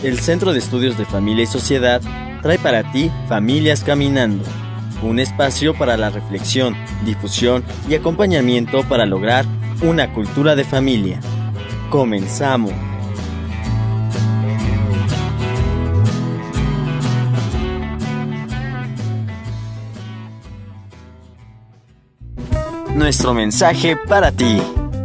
El Centro de Estudios de Familia y Sociedad trae para ti Familias Caminando, un espacio para la reflexión, difusión y acompañamiento para lograr una cultura de familia. ¡Comenzamos! Nuestro mensaje para ti.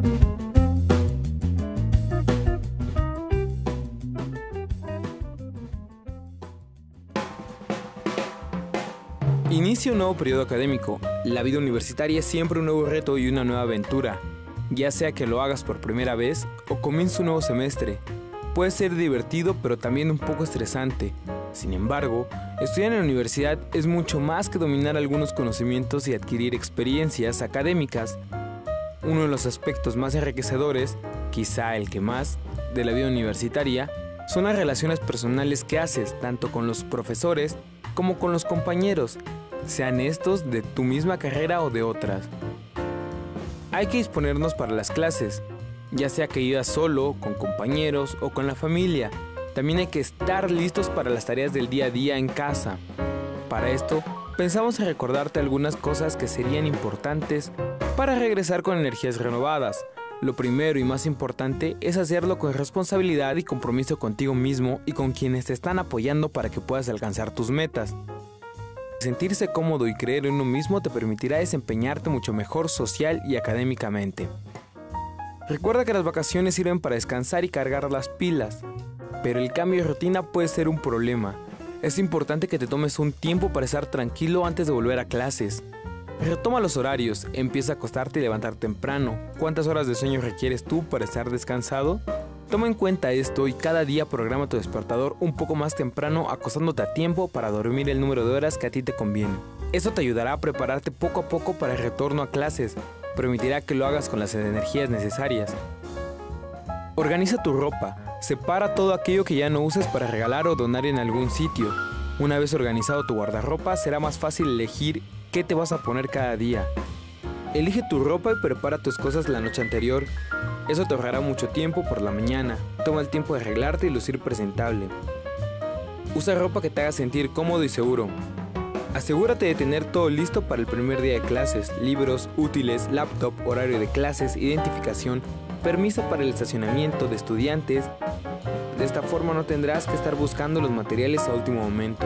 Inicia un nuevo periodo académico. La vida universitaria es siempre un nuevo reto y una nueva aventura. Ya sea que lo hagas por primera vez o comience un nuevo semestre. Puede ser divertido, pero también un poco estresante. Sin embargo, estudiar en la universidad es mucho más que dominar algunos conocimientos y adquirir experiencias académicas. Uno de los aspectos más enriquecedores, quizá el que más, de la vida universitaria, son las relaciones personales que haces, tanto con los profesores como con los compañeros, sean estos de tu misma carrera o de otras. Hay que disponernos para las clases, ya sea que vivas solo, con compañeros o con la familia. También hay que estar listos para las tareas del día a día en casa. Para esto, pensamos en recordarte algunas cosas que serían importantes para regresar con energías renovadas. Lo primero y más importante es hacerlo con responsabilidad y compromiso contigo mismo y con quienes te están apoyando para que puedas alcanzar tus metas. Sentirse cómodo y creer en uno mismo te permitirá desempeñarte mucho mejor social y académicamente. Recuerda que las vacaciones sirven para descansar y cargar las pilas, pero el cambio de rutina puede ser un problema. Es importante que te tomes un tiempo para estar tranquilo antes de volver a clases. Retoma los horarios, empieza a acostarte y levantar temprano. ¿Cuántas horas de sueño requieres tú para estar descansado? Toma en cuenta esto y cada día programa tu despertador un poco más temprano, acostándote a tiempo para dormir el número de horas que a ti te conviene. Eso te ayudará a prepararte poco a poco para el retorno a clases. Permitirá que lo hagas con las energías necesarias. Organiza tu ropa. Separa todo aquello que ya no uses para regalar o donar en algún sitio. Una vez organizado tu guardarropa, será más fácil elegir qué te vas a poner cada día. Elige tu ropa y prepara tus cosas la noche anterior. Eso te ahorrará mucho tiempo por la mañana. Toma el tiempo de arreglarte y lucir presentable. Usa ropa que te haga sentir cómodo y seguro. Asegúrate de tener todo listo para el primer día de clases: libros, útiles, laptop, horario de clases, identificación, permiso para el estacionamiento de estudiantes. De esta forma no tendrás que estar buscando los materiales a último momento.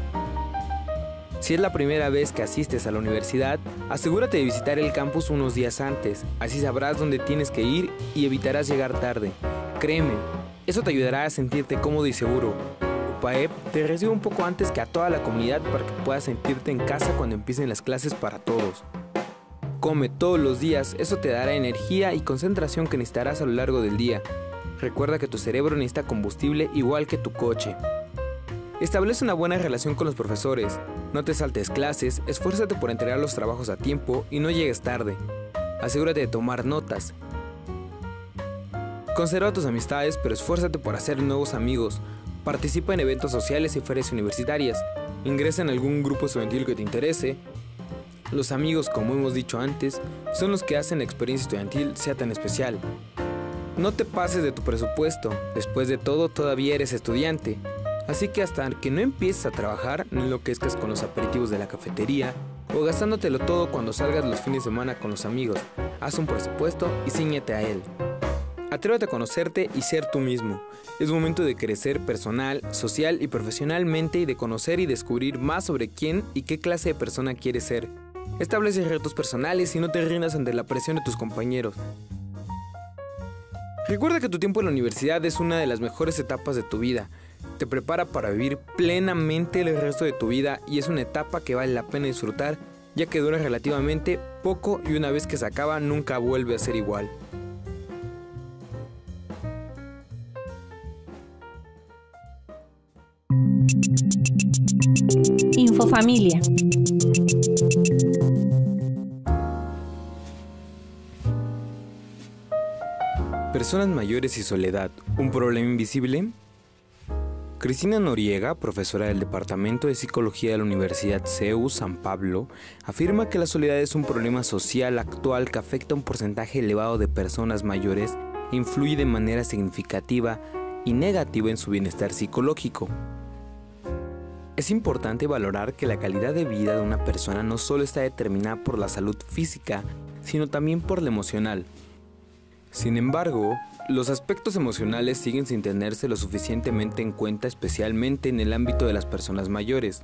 Si es la primera vez que asistes a la universidad, asegúrate de visitar el campus unos días antes. Así sabrás dónde tienes que ir y evitarás llegar tarde. Créeme, eso te ayudará a sentirte cómodo y seguro. UPAEP te recibe un poco antes que a toda la comunidad para que puedas sentirte en casa cuando empiecen las clases para todos. Come todos los días, eso te dará energía y concentración que necesitarás a lo largo del día. Recuerda que tu cerebro necesita combustible igual que tu coche. Establece una buena relación con los profesores. No te saltes clases, esfuérzate por entregar los trabajos a tiempo y no llegues tarde. Asegúrate de tomar notas. Conserva tus amistades, pero esfuérzate por hacer nuevos amigos. Participa en eventos sociales y ferias universitarias. Ingresa en algún grupo estudiantil que te interese. Los amigos, como hemos dicho antes, son los que hacen la experiencia estudiantil sea tan especial. No te pases de tu presupuesto. Después de todo, todavía eres estudiante. Así que hasta que no empieces a trabajar, no enloquezcas con los aperitivos de la cafetería o gastándotelo todo cuando salgas los fines de semana con los amigos. Haz un presupuesto y cíñete a él. Atrévete a conocerte y ser tú mismo. Es momento de crecer personal, social y profesionalmente y de conocer y descubrir más sobre quién y qué clase de persona quieres ser. Establece retos personales y no te rindas ante la presión de tus compañeros. Recuerda que tu tiempo en la universidad es una de las mejores etapas de tu vida. Te prepara para vivir plenamente el resto de tu vida y es una etapa que vale la pena disfrutar, ya que dura relativamente poco y una vez que se acaba nunca vuelve a ser igual. Infofamilia. Personas mayores y soledad, ¿un problema invisible? Cristina Noriega, profesora del Departamento de Psicología de la Universidad CEU San Pablo, afirma que la soledad es un problema social actual que afecta a un porcentaje elevado de personas mayores e influye de manera significativa y negativa en su bienestar psicológico. Es importante valorar que la calidad de vida de una persona no solo está determinada por la salud física, sino también por la emocional. Sin embargo, los aspectos emocionales siguen sin tenerse lo suficientemente en cuenta, especialmente en el ámbito de las personas mayores.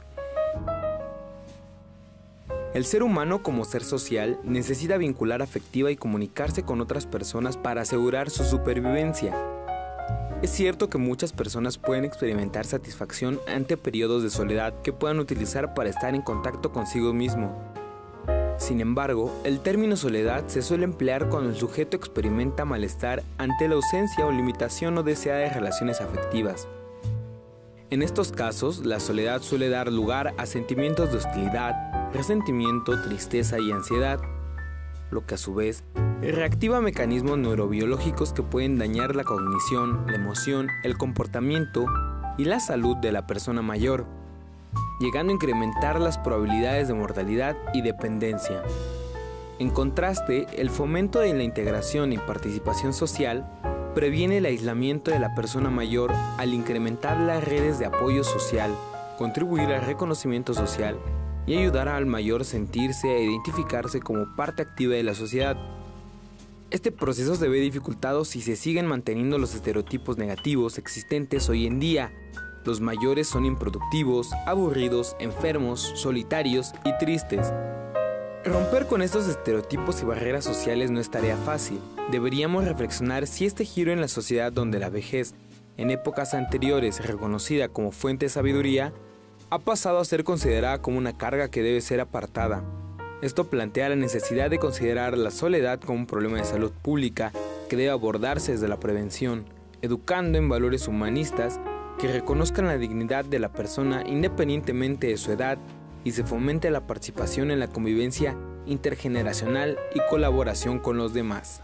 El ser humano, como ser social, necesita vincular afectiva y comunicarse con otras personas para asegurar su supervivencia. Es cierto que muchas personas pueden experimentar satisfacción ante periodos de soledad que puedan utilizar para estar en contacto consigo mismo. Sin embargo, el término soledad se suele emplear cuando el sujeto experimenta malestar ante la ausencia o limitación no deseada de relaciones afectivas. En estos casos, la soledad suele dar lugar a sentimientos de hostilidad, resentimiento, tristeza y ansiedad, lo que a su vez reactiva mecanismos neurobiológicos que pueden dañar la cognición, la emoción, el comportamiento y la salud de la persona mayor, llegando a incrementar las probabilidades de mortalidad y dependencia. En contraste, el fomento de la integración y participación social previene el aislamiento de la persona mayor al incrementar las redes de apoyo social, contribuir al reconocimiento social y ayudar al mayor a sentirse e identificarse como parte activa de la sociedad. Este proceso se ve dificultado si se siguen manteniendo los estereotipos negativos existentes hoy en día. Los mayores son improductivos, aburridos, enfermos, solitarios y tristes. Romper con estos estereotipos y barreras sociales no es tarea fácil. Deberíamos reflexionar si este giro en la sociedad donde la vejez, en épocas anteriores reconocida como fuente de sabiduría, ha pasado a ser considerada como una carga que debe ser apartada. Esto plantea la necesidad de considerar la soledad como un problema de salud pública que debe abordarse desde la prevención, educando en valores humanistas que reconozcan la dignidad de la persona independientemente de su edad y se fomente la participación en la convivencia intergeneracional y colaboración con los demás.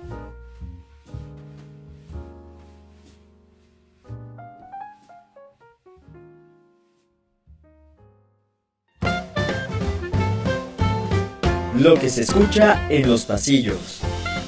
Lo que se escucha en los pasillos.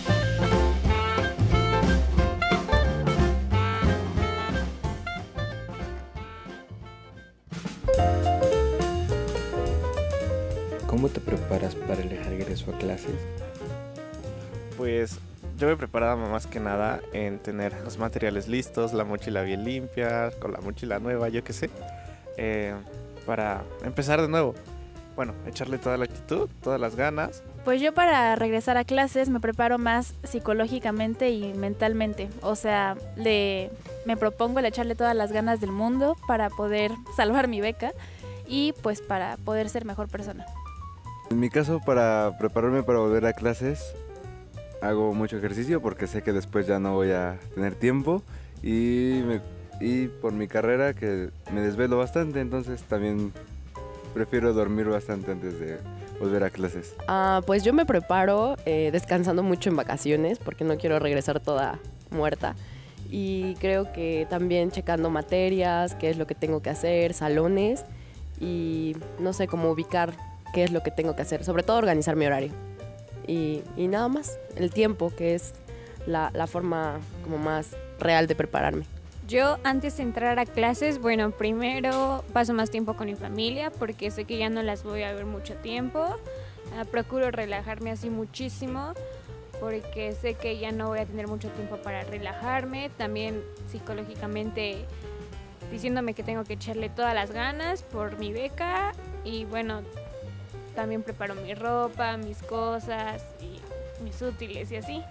¿Cómo te preparas para el regreso a clases? Pues yo me preparaba más que nada en tener los materiales listos, la mochila bien limpia, con la mochila nueva, yo qué sé, para empezar de nuevo. Bueno, echarle toda la actitud, todas las ganas. Pues yo para regresar a clases me preparo más psicológicamente y mentalmente. O sea, me propongo el echarle todas las ganas del mundo para poder salvar mi beca y pues para poder ser mejor persona. En mi caso, para prepararme para volver a clases, hago mucho ejercicio porque sé que después ya no voy a tener tiempo y por mi carrera que me desvelo bastante, entonces también prefiero dormir bastante antes de volver a clases. Pues yo me preparo descansando mucho en vacaciones porque no quiero regresar toda muerta. Y creo que también checando materias, qué es lo que tengo que hacer, salones y no sé, cómo ubicar qué es lo que tengo que hacer. Sobre todo organizar mi horario. Y nada más, el tiempo, que es la forma como más real de prepararme. Yo antes de entrar a clases, bueno, primero paso más tiempo con mi familia porque sé que ya no las voy a ver mucho tiempo. Procuro relajarme así muchísimo porque sé que ya no voy a tener mucho tiempo para relajarme. También psicológicamente diciéndome que tengo que echarle todas las ganas por mi beca y bueno, también preparo mi ropa, mis cosas y mis útiles y así.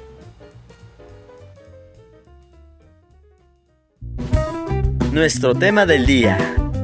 Nuestro tema del día.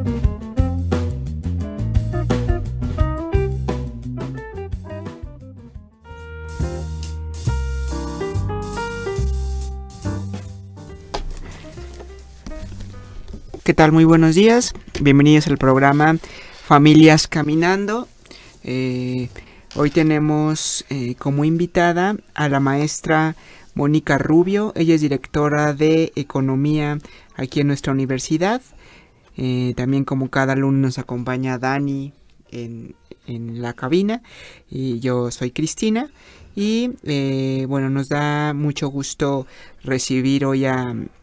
¿Qué tal? Muy buenos días. Bienvenidos al programa Familias Caminando. Hoy tenemos como invitada a la maestra Mónica Rubio. Ella es directora de Economía aquí en nuestra universidad. También, como cada lunes, nos acompaña Dani en la cabina. Y yo soy Cristina. Y bueno, nos da mucho gusto recibir hoy a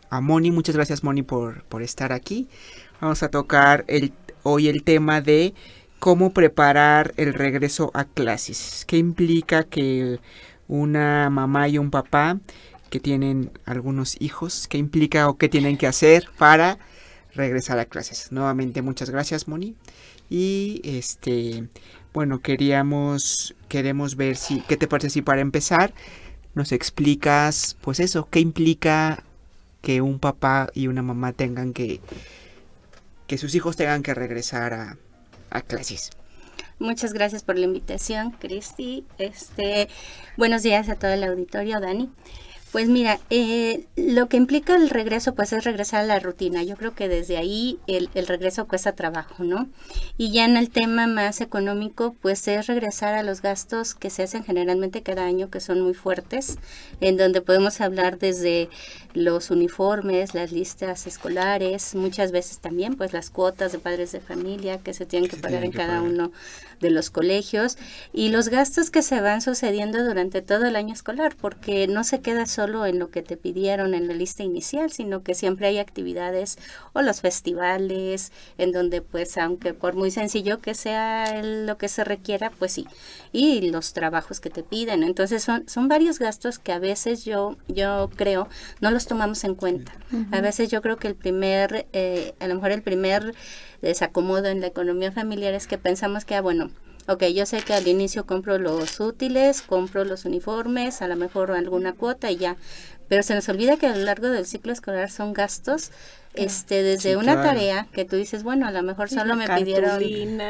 a Moni. Muchas gracias, Moni, por estar aquí. Vamos a tocar hoy el tema de cómo preparar el regreso a clases. ¿Qué implica que una mamá y un papá que tienen algunos hijos, qué implica o qué tienen que hacer para regresar a clases? Nuevamente, muchas gracias, Moni. Y bueno, queremos ver qué te parece si para empezar nos explicas, pues eso, qué implica que un papá y una mamá tengan que sus hijos tengan que regresar a clases. Muchas gracias por la invitación, Cristi. Buenos días a todo el auditorio, Dani. Pues mira, lo que implica el regreso, pues es regresar a la rutina. Yo creo que desde ahí el regreso cuesta trabajo, ¿no? Y ya en el tema más económico, pues es regresar a los gastos que se hacen generalmente cada año, que son muy fuertes, en donde podemos hablar desde los uniformes, las listas escolares, muchas veces también pues las cuotas de padres de familia que se tienen que pagar en cada uno de los colegios, y los gastos que se van sucediendo durante todo el año escolar, porque no se queda solo en lo que te pidieron en la lista inicial, sino que siempre hay actividades o los festivales, en donde pues aunque por muy sencillo que sea lo que se requiera, pues sí, y los trabajos que te piden. Entonces son varios gastos que a veces yo creo no los tomamos en cuenta. A veces yo creo que a lo mejor el primer desacomodo en la economía familiar es que pensamos que, bueno, ok, yo sé que al inicio compro los útiles, compro los uniformes, a lo mejor alguna cuota y ya, pero se nos olvida que a lo largo del ciclo escolar son gastos, desde una tarea que tú dices, bueno, a lo mejor solo me pidieron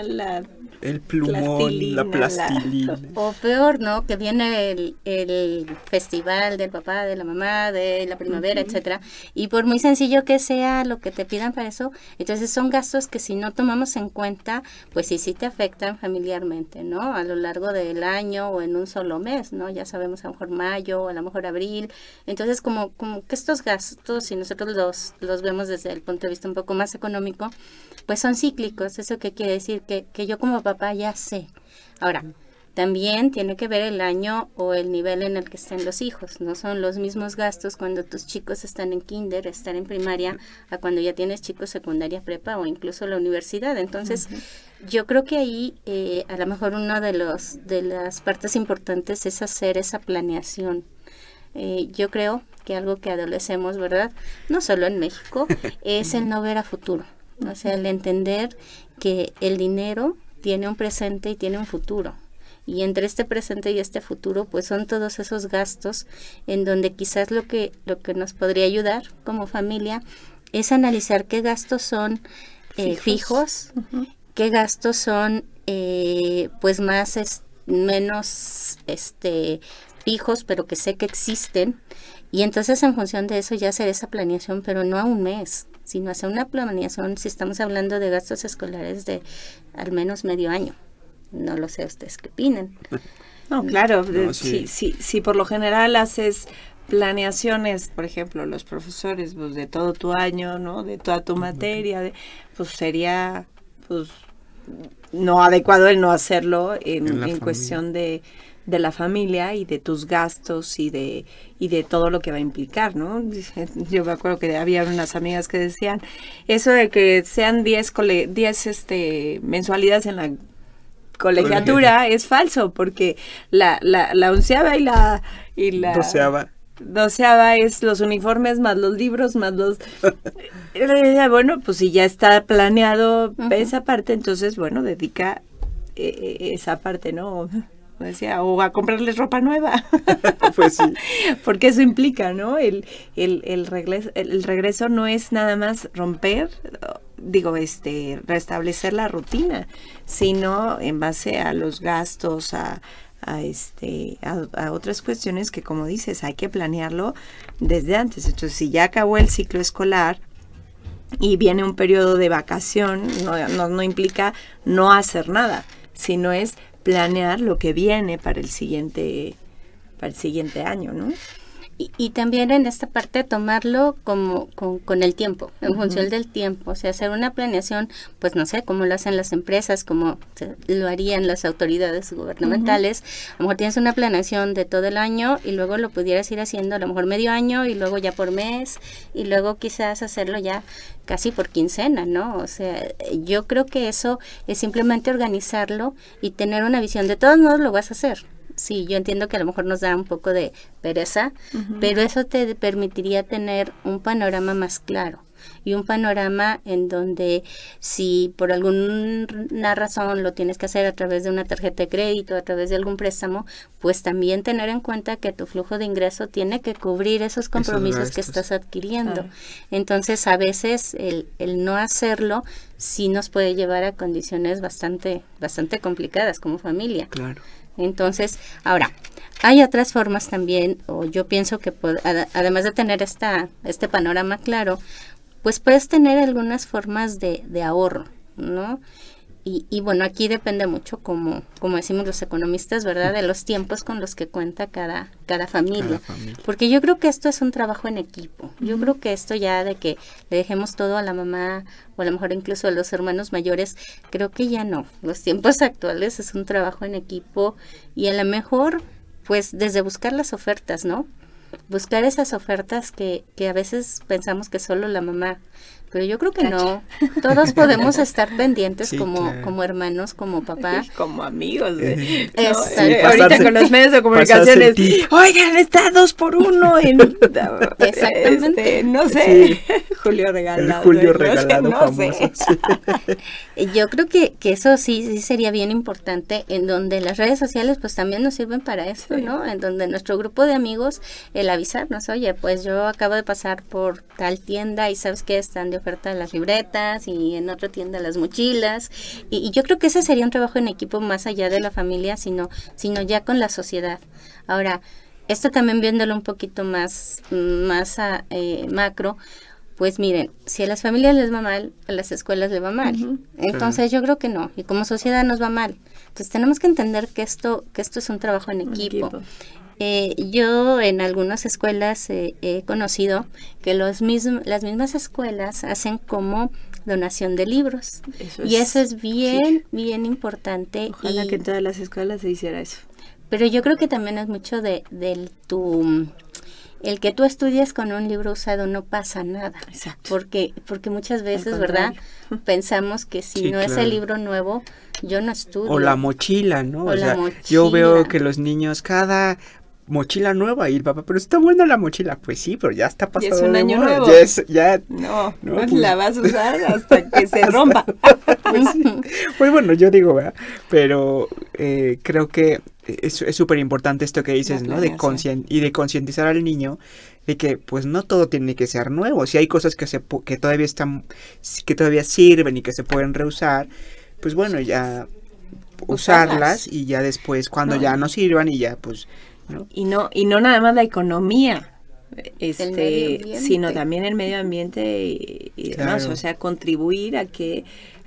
el plumón, la plastilina. O peor, ¿no? Que viene el festival del papá, de la mamá, de la primavera, etcétera. Y por muy sencillo que sea lo que te pidan para eso, entonces son gastos que si no tomamos en cuenta, pues sí te afectan familiarmente, ¿no? A lo largo del año o en un solo mes, ¿no? Ya sabemos, a lo mejor mayo o a lo mejor abril. Entonces, como que estos gastos, si nosotros los vemos desde el punto de vista un poco más económico, pues son cíclicos. ¿Eso qué quiere decir? Que yo como papá ya sé. Ahora, también tiene que ver el año o el nivel en el que estén los hijos. No son los mismos gastos cuando tus chicos están en kinder, están en primaria, a cuando ya tienes chicos secundaria, prepa o incluso la universidad. Entonces, yo creo que ahí a lo mejor una de las partes importantes es hacer esa planeación. Yo creo que algo que adolecemos, ¿verdad? No solo en México, es el no ver a futuro. O sea, el entender que el dinero tiene un presente y tiene un futuro. Y entre este presente y este futuro, pues son todos esos gastos en donde quizás lo que nos podría ayudar como familia es analizar qué gastos son fijos, qué gastos son pues menos fijos, pero que sé que existen. Y entonces en función de eso ya hacer esa planeación, pero no a un mes, sino hacer una planeación si estamos hablando de gastos escolares de al menos medio año. No lo sé ustedes qué opinan. No, claro, si por lo general haces planeaciones, por ejemplo, los profesores, pues de todo tu año, ¿no? De toda tu materia, pues sería pues no adecuado el no hacerlo en cuestión de la familia y de tus gastos y de todo lo que va a implicar, ¿no? Yo me acuerdo que había unas amigas que decían eso de que sean 10 mensualidades en la colegiatura es falso, porque la onceava y la doceava es los uniformes más los libros más los bueno, pues si ya está planeado esa parte, entonces bueno, dedica esa parte, ¿no? Decía, o a comprarles ropa nueva. Pues sí. Porque eso implica, ¿no? El regreso no es nada más romper, restablecer la rutina, sino en base a los gastos, a otras cuestiones que, como dices, hay que planearlo desde antes. Entonces, si ya acabó el ciclo escolar y viene un periodo de vacación, no implica no hacer nada, sino es planear lo que viene para el siguiente año, ¿no? Y también en esta parte tomarlo como con el tiempo, en función del tiempo, o sea, hacer una planeación, pues no sé, como lo hacen las empresas, como lo harían las autoridades gubernamentales. A lo mejor tienes una planeación de todo el año y luego lo pudieras ir haciendo a lo mejor medio año y luego ya por mes y luego quizás hacerlo ya casi por quincena, ¿no? O sea, yo creo que eso es simplemente organizarlo y tener una visión. De todos modos lo vas a hacer. Sí, yo entiendo que a lo mejor nos da un poco de pereza, pero eso te permitiría tener un panorama más claro y un panorama en donde si por alguna razón lo tienes que hacer a través de una tarjeta de crédito, a través de algún préstamo, pues también tener en cuenta que tu flujo de ingreso tiene que cubrir esos compromisos que estás adquiriendo. Entonces, a veces el no hacerlo sí nos puede llevar a condiciones bastante complicadas como familia. Claro. Entonces, ahora, hay otras formas también, o yo pienso que además de tener este panorama claro, pues puedes tener algunas formas de ahorro, ¿no? Y bueno, aquí depende mucho, como decimos los economistas, ¿verdad?, de los tiempos con los que cuenta cada familia. Porque yo creo que esto es un trabajo en equipo. Yo creo que esto ya de que le dejemos todo a la mamá o a lo mejor incluso a los hermanos mayores, creo que ya no. Los tiempos actuales es un trabajo en equipo y a lo mejor, pues, desde buscar las ofertas, ¿no? Buscar esas ofertas que a veces pensamos que solo la mamá, pero yo creo que no, todos podemos estar pendientes como hermanos, como papá. Como amigos. Ahorita con los medios de comunicaciones, oigan, está 2x1 Exactamente. No sé, Julio Regalado. Julio Regalado famoso. Yo creo que eso sí sería bien importante, en donde las redes sociales pues también nos sirven para eso, ¿no? En donde nuestro grupo de amigos, el avisarnos, oye, pues yo acabo de pasar por tal tienda y sabes que están de oferta las libretas y en otra tienda las mochilas, y yo creo que ese sería un trabajo en equipo más allá de la familia, sino ya con la sociedad. Ahora, esto también viéndolo un poquito más macro, pues miren, si a las familias les va mal, a las escuelas les va mal. Entonces yo creo que no, y como sociedad nos va mal. Entonces tenemos que entender que esto es un trabajo en equipo. Yo en algunas escuelas he conocido que las mismas escuelas hacen como donación de libros. Eso es bien importante. Ojalá que en todas las escuelas se hiciera eso. Pero yo creo que también es mucho el que tú estudies con un libro usado no pasa nada. Exacto. Porque muchas veces, ¿verdad?, pensamos que si no es el libro nuevo, yo no estudio. O la mochila, ¿no? O sea, yo veo que los niños cada mochila nueva y el papá, pero está buena la mochila. Pues sí, pero ya está pasado. Es un año nuevo. No, pues la vas a usar hasta que se rompa. Pues bueno, yo digo, ¿verdad? Pero creo que es súper importante esto que dices, ¿no? De concientizar al niño de que pues no todo tiene que ser nuevo. Si hay cosas que todavía sirven y que se pueden reusar, pues bueno, ya usarlas y ya después cuando ya no sirvan y ya pues, ¿no? Y no nada más la economía, sino también el medio ambiente y demás, o sea, contribuir a que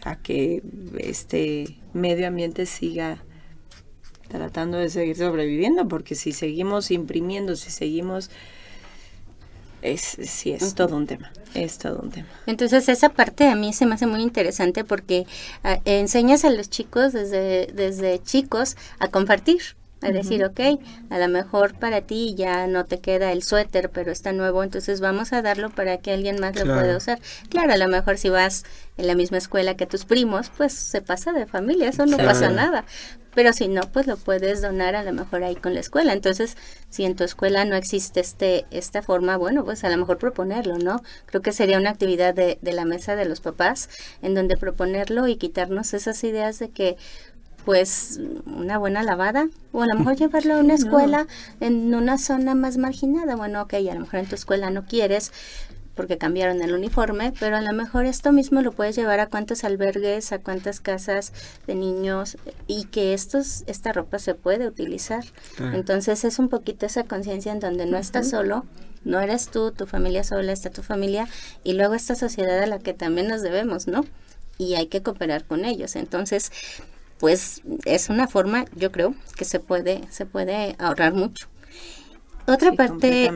este medio ambiente siga tratando de seguir sobreviviendo, porque si seguimos imprimiendo, si seguimos es todo un tema, Entonces esa parte a mí se me hace muy interesante porque enseñas a los chicos desde chicos a compartir. A decir, ok, a lo mejor para ti ya no te queda el suéter, pero está nuevo, entonces vamos a darlo para que alguien más lo pueda usar. Claro, a lo mejor si vas en la misma escuela que tus primos, pues se pasa de familia, eso no pasa nada. Pero si no, pues lo puedes donar a lo mejor ahí con la escuela. Entonces, si en tu escuela no existe esta forma, bueno, pues a lo mejor proponerlo, ¿no? Creo que sería una actividad de la mesa de los papás, en donde proponerlo y quitarnos esas ideas de que pues una buena lavada, o a lo mejor llevarlo a una escuela en una zona más marginada. Bueno, ok, a lo mejor en tu escuela no quieres porque cambiaron el uniforme, pero a lo mejor esto mismo lo puedes llevar a cuántos albergues, a cuántas casas de niños, y que esta ropa se puede utilizar. Entonces es un poquito esa conciencia en donde no estás solo, no eres tú, tu familia sola, está tu familia, y luego esta sociedad a la que también nos debemos, ¿no? Y hay que cooperar con ellos. Entonces, pues es una forma, yo creo, que se puede ahorrar mucho. Otra parte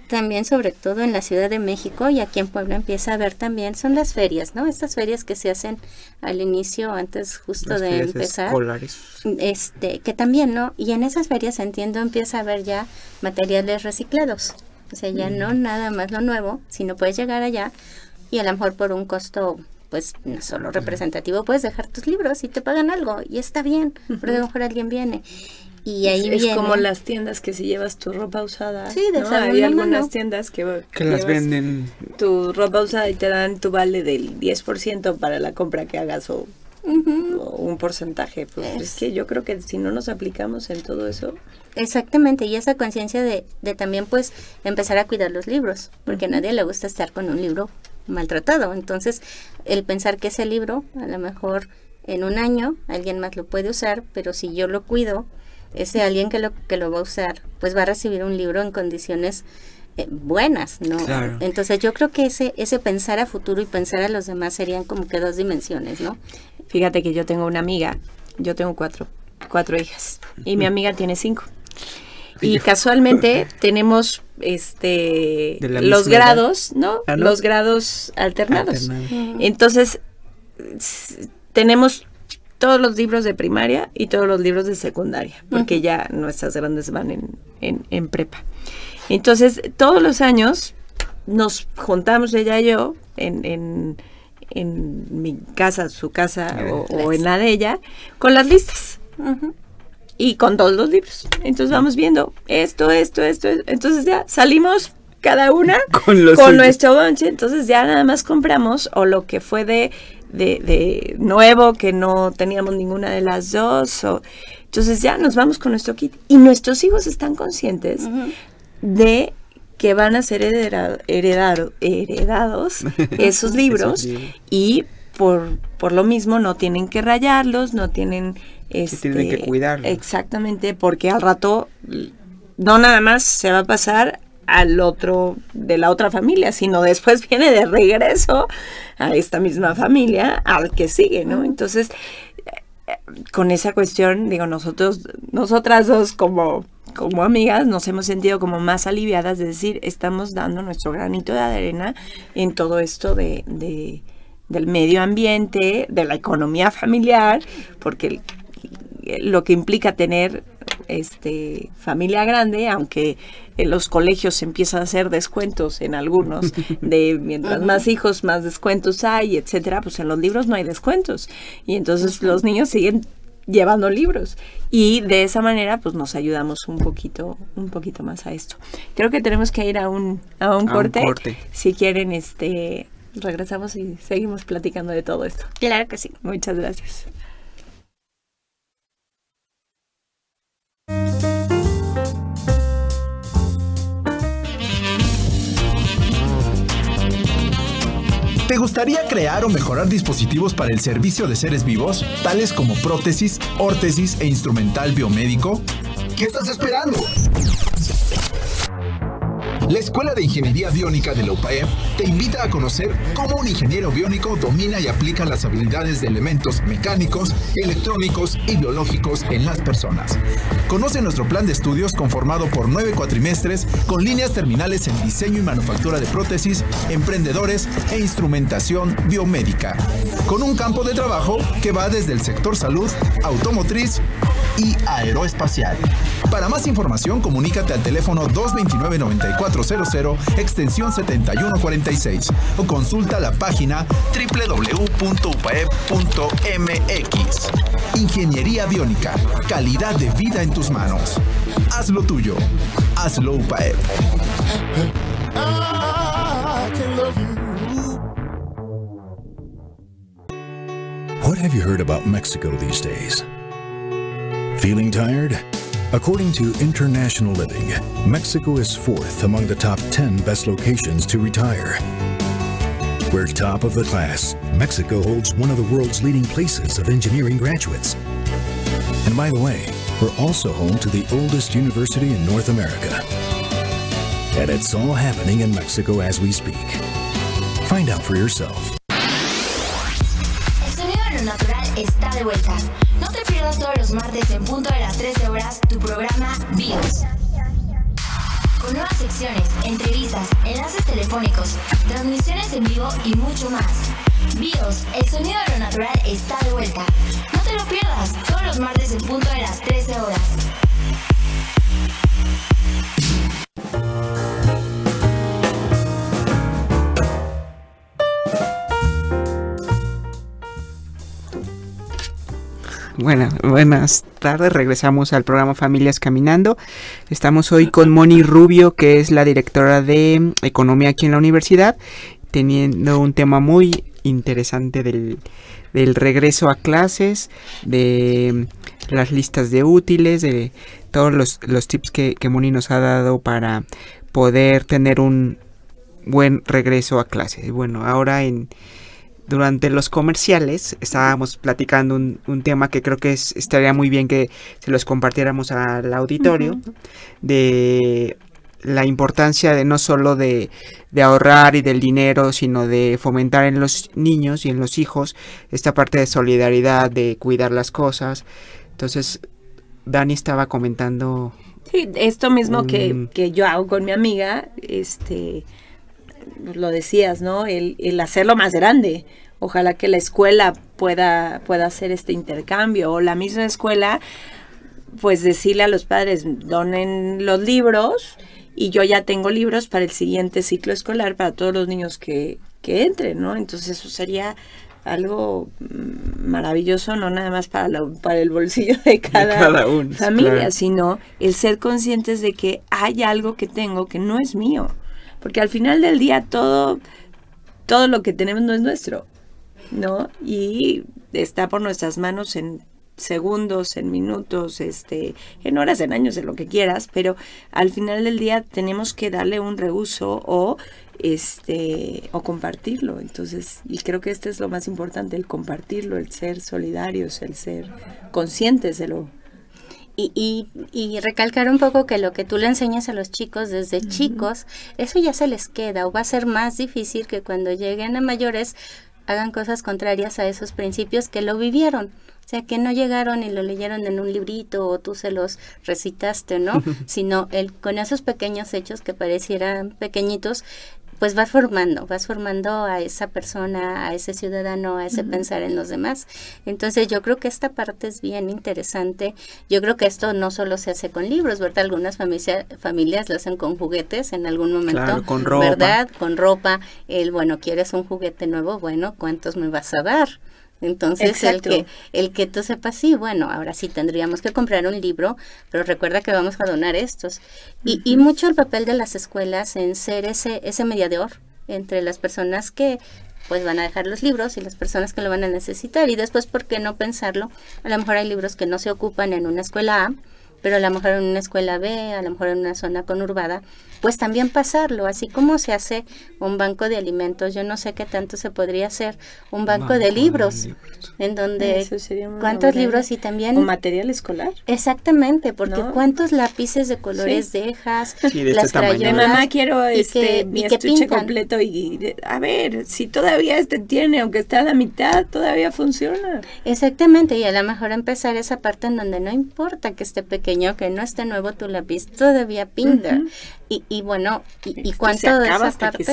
también, sobre todo en la Ciudad de México y aquí en Puebla empieza a haber también, son las ferias, ¿no? Estas ferias que se hacen al inicio, antes justo Las de ferias empezar. escolares. Que también, ¿no? Y en esas ferias, entiendo, empieza a haber ya materiales reciclados. O sea, ya no nada más lo nuevo, sino puedes llegar allá y a lo mejor por un costo, pues, no solo representativo, puedes dejar tus libros y te pagan algo y está bien, porque a lo mejor alguien viene. Y ahí es viene. como las tiendas que si llevas tu ropa usada. Sí, de ¿no? segunda Hay algunas mano. tiendas que las venden. Tu ropa usada y te dan tu vale del 10% para la compra que hagas o un porcentaje. Pues es que yo creo que si no nos aplicamos en todo eso. Exactamente, y esa conciencia de también pues empezar a cuidar los libros, porque a nadie le gusta estar con un libro maltratado. Entonces, el pensar que ese libro, a lo mejor en un año, alguien más lo puede usar, pero si yo lo cuido, ese alguien que lo va a usar, pues va a recibir un libro en condiciones buenas, ¿no? Claro. Entonces yo creo que ese pensar a futuro y pensar a los demás serían como que dos dimensiones, ¿no? Fíjate que yo tengo una amiga, yo tengo cuatro hijas, y mi amiga tiene 5. Y casualmente tenemos los grados, ¿no? ¿Ah, no? Los grados alternados. Entonces, tenemos todos los libros de primaria y todos los libros de secundaria, porque ya nuestras grandes van en prepa. Entonces, todos los años nos juntamos ella y yo en mi casa, su casa o en la de ella, con las listas. Y con todos los libros. Entonces vamos viendo esto. Entonces ya salimos cada una con nuestro bonche. Entonces ya nada más compramos o lo que fue de nuevo, que no teníamos ninguna de las dos. Entonces ya nos vamos con nuestro kit. Y nuestros hijos están conscientes de que van a ser heredados esos libros. Y por lo mismo no tienen que rayarlos, no tienen... tienen que cuidarlo. Exactamente, porque al rato no nada más se va a pasar al otro de la otra familia, sino después viene de regreso a esta misma familia al que sigue, ¿no? Entonces, con esa cuestión, digo, nosotras dos como amigas nos hemos sentido como más aliviadas de decir, estamos dando nuestro granito de arena en todo esto del medio ambiente, de la economía familiar, porque lo que implica tener familia grande, aunque en los colegios se empiezan a hacer descuentos en algunos, de mientras más hijos, más descuentos hay, etcétera, pues en los libros no hay descuentos. Y entonces los niños siguen llevando libros. Y de esa manera, pues nos ayudamos un poquito más a esto. Creo que tenemos que ir a un corte. Si quieren, regresamos y seguimos platicando de todo esto. Claro que sí. Muchas gracias. ¿Te gustaría crear o mejorar dispositivos para el servicio de seres vivos, tales como prótesis, órtesis e instrumental biomédico? ¿Qué estás esperando? La Escuela de Ingeniería Biónica de la UPAEP te invita a conocer cómo un ingeniero biónico domina y aplica las habilidades de elementos mecánicos, electrónicos y biológicos en las personas. Conoce nuestro plan de estudios conformado por 9 cuatrimestres con líneas terminales en diseño y manufactura de prótesis, emprendedores e instrumentación biomédica, con un campo de trabajo que va desde el sector salud, automotriz y aeroespacial. Para más información, comunícate al teléfono 229-9400, extensión 7146, o consulta la página www.upaep.mx. Ingeniería biónica, calidad de vida en tus manos. Hazlo tuyo. Hazlo UPAEP. What have you heard about Mexico these days? Feeling tired? According to International Living, Mexico is 4th among the top 10 best locations to retire. We're top of the class. Mexico holds one of the world's leading places of engineering graduates. And by the way, we're also home to the oldest university in North America. And it's all happening in Mexico as we speak. Find out for yourself. El sonido de lo natural está de vuelta. No te pierdas todos los martes en punto de las 13 horas tu programa BIOS. con nuevas secciones, entrevistas, enlaces telefónicos, transmisiones en vivo y mucho más. BIOS, el sonido de lo natural está de vuelta. No te lo pierdas, todos los martes en punto de las 13 horas. Bueno, buenas tardes, regresamos al programa Familias Caminando. Estamos hoy con Moni Rubio, que es la directora de Economía aquí en la universidad, teniendo un tema muy interesante del regreso a clases, de las listas de útiles, de todos los tips que Moni nos ha dado para poder tener un buen regreso a clases. Bueno, ahora durante los comerciales estábamos platicando un tema que creo que estaría muy bien que se los compartiéramos al auditorio, de la importancia de no solo de ahorrar y del dinero, sino de fomentar en los niños y en los hijos esta parte de solidaridad, de cuidar las cosas. Entonces, Dani estaba comentando... Sí, esto mismo que yo hago con mi amiga, lo decías, ¿no? El hacerlo más grande. Ojalá que la escuela pueda hacer este intercambio, o la misma escuela, pues decirle a los padres, donen los libros, y yo ya tengo libros para el siguiente ciclo escolar para todos los niños que entren, ¿no? Entonces eso sería algo maravilloso, no nada más para el bolsillo de cada familia, claro, sino el ser conscientes de que hay algo que tengo que no es mío. Porque al final del día todo lo que tenemos no es nuestro, ¿no? Y está por nuestras manos en segundos, en minutos, en horas, en años, en lo que quieras, pero al final del día tenemos que darle un reuso o compartirlo. Entonces, y creo que es lo más importante, el compartirlo, el ser solidarios, el ser conscientes de lo... Y recalcar un poco que lo que tú le enseñas a los chicos desde chicos, eso ya se les queda, o va a ser más difícil que cuando lleguen a mayores hagan cosas contrarias a esos principios que lo vivieron. O sea, que no llegaron y lo leyeron en un librito o tú se los recitaste, ¿no? Sino con esos pequeños hechos que parecieran pequeñitos, pues vas formando a esa persona, a ese ciudadano, a ese pensar en los demás. Entonces yo creo que esta parte es bien interesante. Yo creo que esto no solo se hace con libros, ¿verdad? Algunas familias lo hacen con juguetes en algún momento, claro, con ropa, ¿verdad? Con ropa. Bueno, ¿quieres un juguete nuevo? Bueno, ¿cuántos me vas a dar? Entonces el que tú sepas, sí, bueno, ahora sí tendríamos que comprar un libro, pero recuerda que vamos a donar estos. Y mucho el papel de las escuelas en ser ese mediador entre las personas que pues van a dejar los libros y las personas que lo van a necesitar. Y después, ¿por qué no pensarlo? A lo mejor hay libros que no se ocupan en una escuela A, pero a lo mejor en una escuela B, a lo mejor en una zona conurbada, pues también pasarlo, así como se hace un banco de alimentos. Yo no sé qué tanto se podría hacer un banco de libros, en donde cuántos libros y también... ¿O material escolar? Exactamente, porque cuántos lápices de colores dejas, las crayolas... Mamá, quiero mi estuche completo y a ver, si todavía tiene, aunque está a la mitad, todavía funciona. Exactamente, y a lo mejor empezar esa parte en donde no importa que esté pequeño, que no esté nuevo tu lápiz, todavía pinta. Y bueno, y cuánto de esa parte.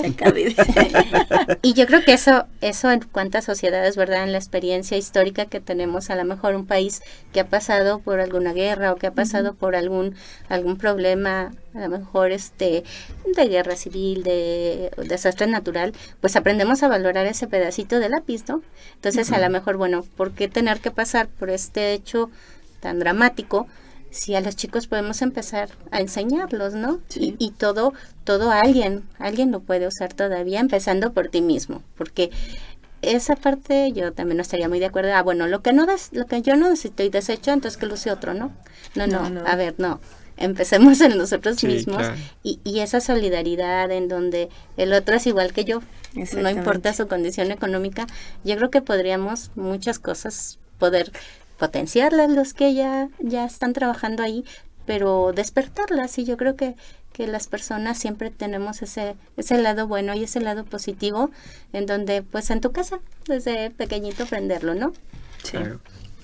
Y yo creo que eso en cuántas sociedades, ¿verdad? En la experiencia histórica que tenemos, a lo mejor un país que ha pasado por alguna guerra o que ha pasado por algún problema, a lo mejor de guerra civil, de desastre natural, pues aprendemos a valorar ese pedacito de lápiz, ¿no? Entonces a lo mejor, bueno, ¿por qué tener que pasar por este hecho tan dramático? Si a los chicos podemos empezar a enseñarlos, ¿no? Sí. Y todo alguien lo puede usar todavía, empezando por ti mismo, porque esa parte yo también no estaría muy de acuerdo. Bueno, lo que yo no necesito y desecho, entonces que lo use otro, ¿no? No. A ver, no. Empecemos en nosotros mismos, claro. y esa solidaridad en donde el otro es igual que yo, no importa su condición económica. Yo creo que podríamos muchas cosas poder potenciarlas los que ya están trabajando ahí, pero despertarlas. Y yo creo que las personas siempre tenemos ese lado bueno y ese lado positivo, en donde pues en tu casa desde pequeñito aprenderlo, ¿no? Sí. Claro.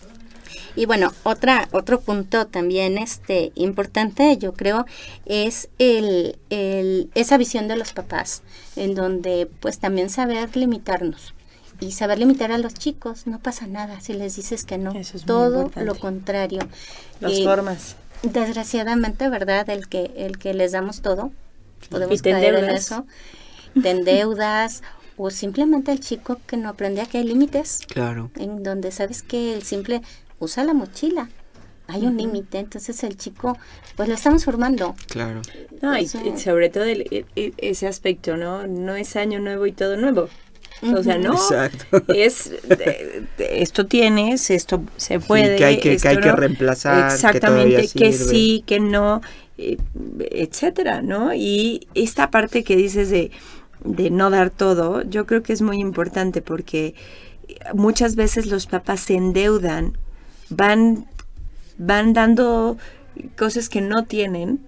Y bueno, otro punto también importante, yo creo, es esa visión de los papás, en donde pues también saber limitarnos. Y saber limitar a los chicos, no pasa nada si les dices que no, todo lo contrario. Las formas. Desgraciadamente, ¿verdad? El que les damos todo, podemos y te caer endeudas. en eso, te endeudas, o simplemente el chico que no aprende a que hay límites. Claro. En donde sabes que el simple usa la mochila, hay un límite, entonces el chico, pues lo estamos formando. Claro. No, y sobre todo ese aspecto, ¿no? No es año nuevo y todo nuevo. O sea, no, exacto. Es esto tienes, esto se puede, sí, que hay que reemplazar, exactamente, que sí, que no, etcétera, ¿no? Y esta parte que dices de no dar todo, yo creo que es muy importante porque muchas veces los papás se endeudan, van dando cosas que no tienen,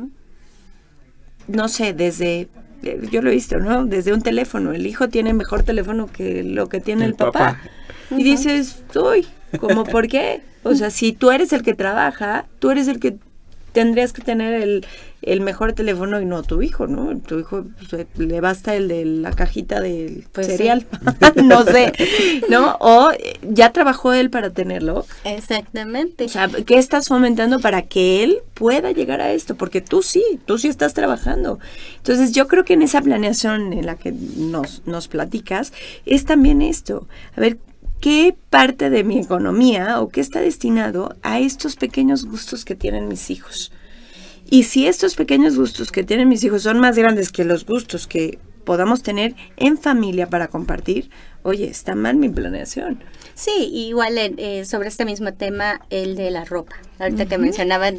no sé, yo lo he visto, ¿no? Desde un teléfono. El hijo tiene mejor teléfono que lo que tiene el papá. Y dices, uy, ¿cómo por qué? O sea, si tú eres el que trabaja, tú eres el que tendrías que tener el mejor teléfono y no tu hijo, ¿no? Tu hijo pues, le basta el de la cajita del cereal, sí. No sé, ¿no? O ya trabajó él para tenerlo. Exactamente. O sea, ¿qué estás fomentando para que él pueda llegar a esto? Porque tú sí estás trabajando. Entonces yo creo que en esa planeación en la que nos platicas es también esto. A ver, ¿qué parte de mi economía o qué está destinado a estos pequeños gustos que tienen mis hijos? Y si estos pequeños gustos que tienen mis hijos son más grandes que los gustos que podamos tener en familia para compartir, oye, está mal mi planeación. Sí, igual sobre este mismo tema, el de la ropa. Ahorita que mencionaban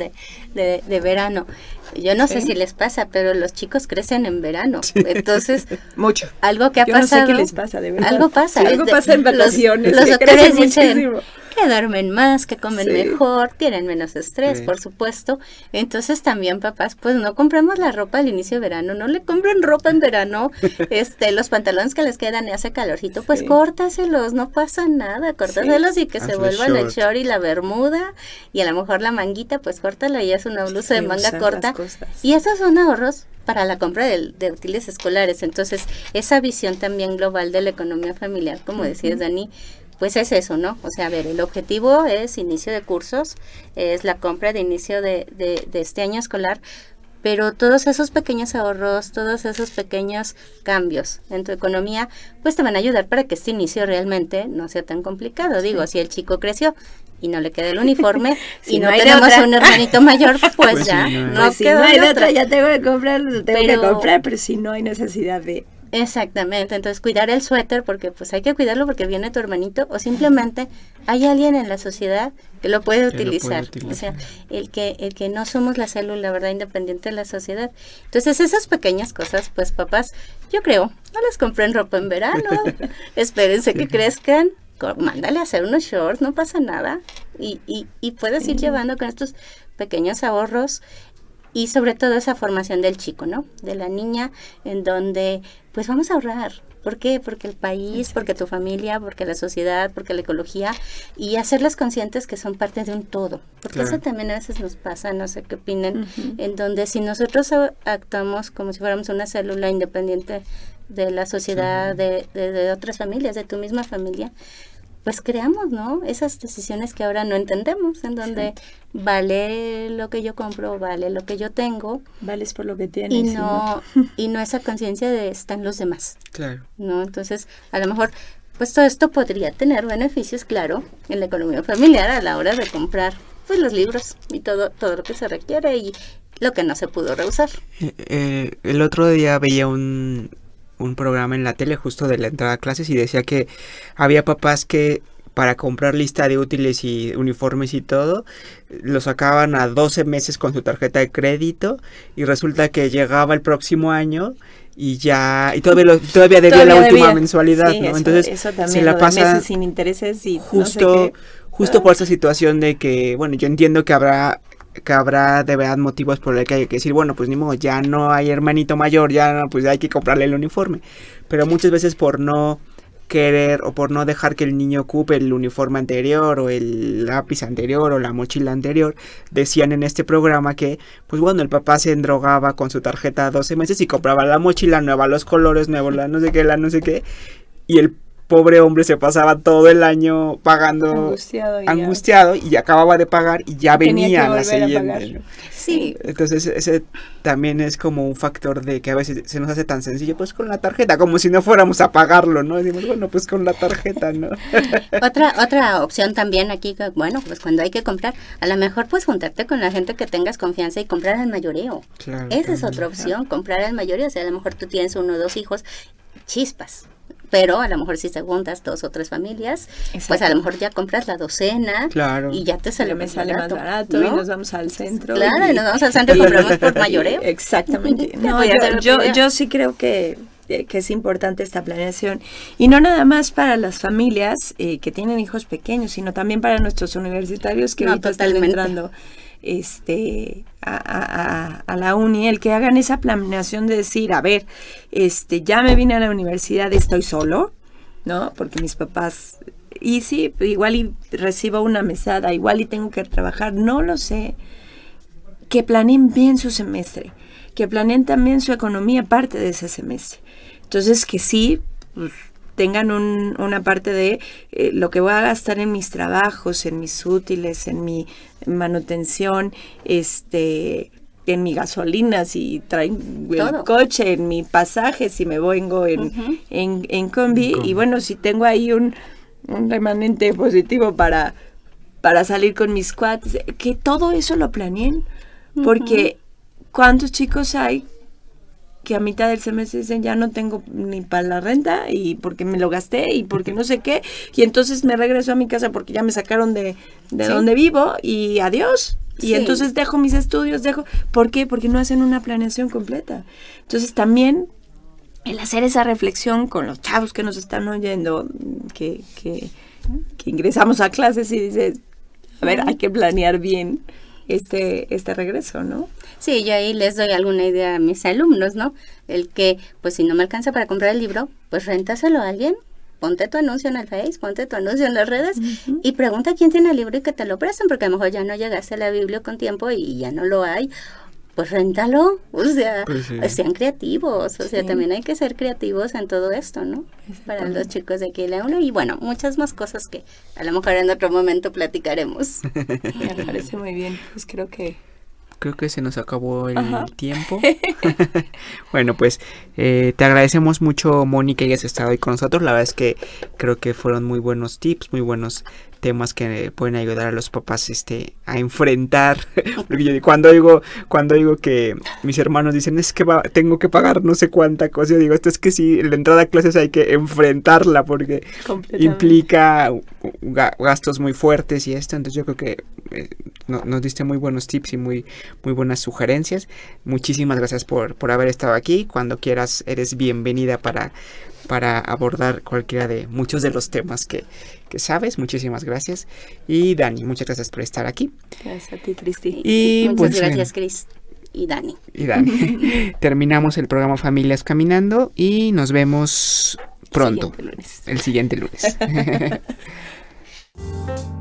de verano. Yo no sé si les pasa, pero los chicos crecen en verano. Entonces, mucho. Algo que ha pasado. No sé qué les pasa, de verdad. Algo pasa. Algo pasa en vacaciones. Los doctores dicen muchísimo. que duermen más, que comen mejor, tienen menos estrés, por supuesto. Entonces también, papás, pues no compramos la ropa al inicio de verano, no le compren ropa en verano, los pantalones que les quedan y hace calorcito, pues córtaselos, no pasa nada, córtaselos y que se vuelvan el short y la bermuda, y a lo mejor la manguita, pues córtala y es una blusa de manga corta. Y esos son ahorros para la compra de útiles escolares. Entonces, esa visión también global de la economía familiar, como decías, Dani, pues es eso, ¿no? O sea, a ver, el objetivo es inicio de cursos, es la compra de inicio de este año escolar, pero todos esos pequeños ahorros, todos esos pequeños cambios en tu economía, pues te van a ayudar para que este inicio realmente no sea tan complicado. Digo, si el chico creció y no le queda el uniforme y no tenemos un hermanito mayor, pues ya, no queda no hay de otra, ya tengo que comprar, pero si no hay necesidad de... Exactamente, entonces cuidar el suéter porque pues hay que cuidarlo porque viene tu hermanito o simplemente hay alguien en la sociedad que lo puede utilizar. O sea, el que no somos la célula, ¿verdad?, independiente de la sociedad. Entonces esas pequeñas cosas, pues papás, yo creo, no les compren ropa en verano, espérense que crezcan, mándale a hacer unos shorts, no pasa nada y puedes ir llevando con estos pequeños ahorros. Y sobre todo esa formación del chico, ¿no? De la niña, en donde, pues vamos a ahorrar. ¿Por qué? Porque el país, porque tu familia, porque la sociedad, porque la ecología, y hacerles conscientes que son parte de un todo. Porque eso también a veces nos pasa, no sé qué opinen, en donde si nosotros actuamos como si fuéramos una célula independiente de la sociedad, de otras familias, de tu misma familia, pues creamos, ¿no? Esas decisiones que ahora no entendemos, en donde vale lo que yo compro, vale lo que yo tengo. Vales por lo que tienes. Y no esa conciencia de están los demás. Claro. ¿No? Entonces, a lo mejor, pues todo esto podría tener beneficios, claro, en la economía familiar a la hora de comprar, pues los libros y todo lo que se requiere y lo que no se pudo rehusar. El otro día veía un programa en la tele justo de la entrada a clases y decía que había papás que para comprar lista de útiles y uniformes y todo, lo sacaban a 12 meses con su tarjeta de crédito y resulta que llegaba el próximo año y todavía debía la última mensualidad, sí, ¿no? Entonces eso también, se la pasa meses sin intereses y justo por esa situación de que, bueno, yo entiendo que habrá de verdad motivos por el que hay que decir, bueno, pues ni modo, ya no hay hermanito mayor, ya no, pues hay que comprarle el uniforme, pero muchas veces por no querer o por no dejar que el niño ocupe el uniforme anterior o el lápiz anterior o la mochila anterior, decían en este programa que, pues bueno, el papá se endrogaba con su tarjeta 12 meses y compraba la mochila nueva, los colores nuevos, la no sé qué, y el pobre hombre se pasaba todo el año pagando angustiado y acababa de pagar y ya venía la siguiente, ¿no? Sí. Entonces ese también es como un factor de que a veces se nos hace tan sencillo, pues con la tarjeta, como si no fuéramos a pagarlo, ¿no? Decimos, bueno, pues con la tarjeta, ¿no? Otra opción también aquí, bueno, pues cuando hay que comprar, a lo mejor pues juntarte con la gente que tengas confianza y comprar al mayoreo. Claro, esa es otra opción, comprar al mayoreo. O sea, a lo mejor tú tienes 1 o 2 hijos, chispas. Pero a lo mejor si se juntas 2 o 3 familias, exacto, pues a lo mejor ya compras la docena, claro, y ya te sale más barato, ¿no? Y nos vamos al centro. Claro, y nos vamos al centro y compramos por mayoreo. Exactamente. No, yo sí creo que es importante esta planeación. Y no nada más para las familias que tienen hijos pequeños, sino también para nuestros universitarios que ahorita están entrando a la uni, el que hagan esa planeación de decir, a ver, ya me vine a la universidad, estoy solo, ¿no? Porque mis papás, y sí, igual y recibo una mesada, igual y tengo que trabajar, no lo sé. Que planeen bien su semestre, que planeen también su economía aparte de ese semestre. Entonces, que sí, pues, tengan una parte de lo que voy a gastar en mis trabajos, en mis útiles, en mi manutención, en mi gasolina, si traen el coche, en mi pasaje, si me vengo en combi, y bueno, si tengo ahí un remanente positivo para salir con mis cuates, que todo eso lo planeen, porque ¿cuántos chicos hay que a mitad del semestre dicen ya no tengo ni para la renta y porque me lo gasté y porque no sé qué, y entonces me regreso a mi casa porque ya me sacaron de donde vivo y adiós, y entonces dejo mis estudios, ¿por qué? Porque no hacen una planeación completa. Entonces también el hacer esa reflexión con los chavos que nos están oyendo, que ingresamos a clases y dices, a ver, hay que planear bien este regreso, ¿no? Sí, yo ahí les doy alguna idea a mis alumnos, ¿no? El que, pues si no me alcanza para comprar el libro, pues réntaselo a alguien, ponte tu anuncio en el Face, ponte tu anuncio en las redes y pregunta quién tiene el libro y que te lo presten, porque a lo mejor ya no llegaste a la Biblia con tiempo y ya no lo hay. Pues réntalo, o sea, pues sí, sean creativos, o sea, también hay que ser creativos en todo esto, ¿no? Para los chicos de aquí de la UNO, y bueno, muchas más cosas que a lo mejor en otro momento platicaremos. Me parece muy bien, pues creo que se nos acabó el tiempo. Bueno, pues te agradecemos mucho, Mónica, que hayas estado ahí con nosotros. La verdad es que creo que fueron muy buenos tips, muy buenos temas que pueden ayudar a los papás a enfrentar. Porque yo cuando digo que mis hermanos dicen es que tengo que pagar no sé cuánta cosa, yo digo, esto es que sí, la entrada a clases hay que enfrentarla porque implica gastos muy fuertes y esto. Entonces yo creo que nos diste muy buenos tips y muy buenas sugerencias. Muchísimas gracias por haber estado aquí. Cuando quieras eres bienvenida para abordar cualquiera de muchos de los temas que sabes. Muchísimas gracias. Y Dani, muchas gracias por estar aquí. Gracias a ti, Cristi. Y muchas gracias, Cris y Dani. Terminamos el programa Familias Caminando y nos vemos pronto. El siguiente lunes.